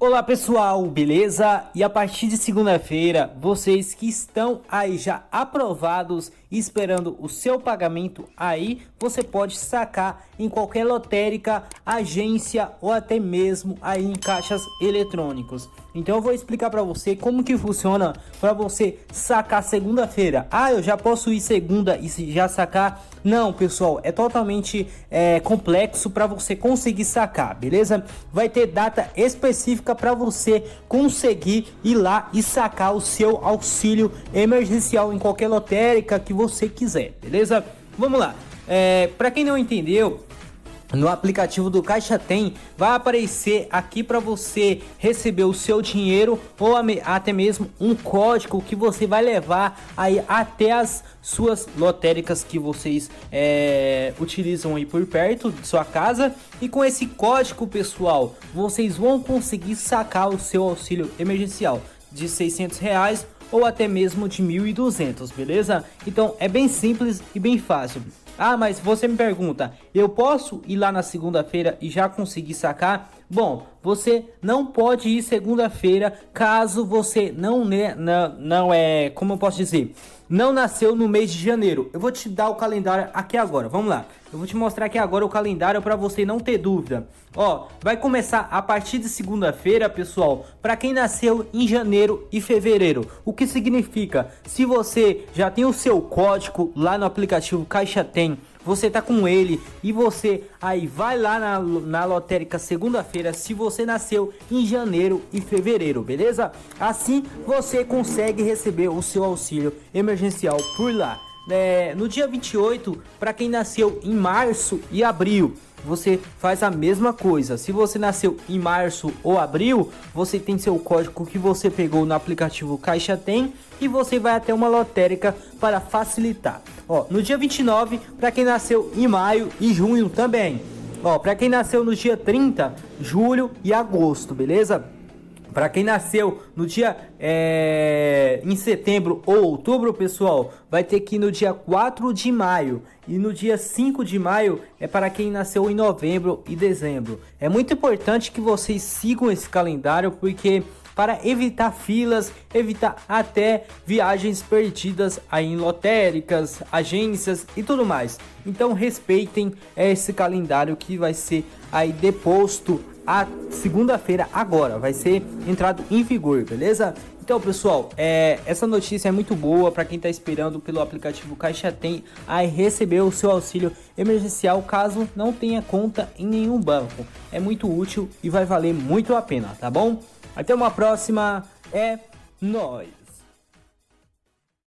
Olá pessoal, beleza? E a partir de segunda-feira, vocês que estão aí já aprovados esperando o seu pagamento aí, você pode sacar em qualquer lotérica, agência ou até mesmo aí em caixas eletrônicos. Então eu vou explicar para você como que funciona para você sacar segunda-feira. Ah, eu já posso ir segunda e já sacar? Não, pessoal, é totalmente complexo para você conseguir sacar, beleza? Vai ter data específica para você conseguir ir lá e sacar o seu auxílio emergencial em qualquer lotérica que você quiser, beleza? Vamos lá. Para quem não entendeu, no aplicativo do Caixa Tem vai aparecer aqui para você receber o seu dinheiro ou até mesmo um código que você vai levar aí até as suas lotéricas que vocês utilizam aí por perto de sua casa. E com esse código, pessoal, vocês vão conseguir sacar o seu auxílio emergencial de R$600 ou até mesmo de 1.200, beleza? Então é bem simples e bem fácil. Ah, mas você me pergunta, eu posso ir lá na segunda-feira e já conseguir sacar? Bom, você não pode ir segunda-feira caso você não como eu posso dizer, não nasceu no mês de janeiro. Eu vou te dar o calendário aqui agora, vamos lá. Eu vou te mostrar aqui agora o calendário para você não ter dúvida. Ó, vai começar a partir de segunda-feira, pessoal, para quem nasceu em janeiro e fevereiro. O que significa? Se você já tem o seu código lá no aplicativo Caixa Tem, você tá com ele e você aí vai lá na lotérica segunda-feira se você nasceu em janeiro e fevereiro, beleza? Assim você consegue receber o seu auxílio emergencial por lá. No dia 28, para quem nasceu em março e abril, você faz a mesma coisa. Se você nasceu em março ou abril, você tem seu código que você pegou no aplicativo Caixa Tem e você vai até uma lotérica para facilitar. Ó, no dia 29, para quem nasceu em maio e junho também. Ó, para quem nasceu no dia 30, julho e agosto, beleza? Para quem nasceu no dia em setembro ou outubro, pessoal, vai ter que ir no dia 4 de maio. E no dia 5 de maio é para quem nasceu em novembro e dezembro. É muito importante que vocês sigam esse calendário, porque para evitar filas, evitar até viagens perdidas aí em lotéricas, agências e tudo mais. Então respeitem esse calendário que vai ser aí deposto a segunda-feira agora, vai ser entrado em vigor, beleza? Então, pessoal, essa notícia é muito boa para quem está esperando pelo aplicativo Caixa Tem aí receber o seu auxílio emergencial caso não tenha conta em nenhum banco. É muito útil e vai valer muito a pena, tá bom? Até uma próxima, é nóis!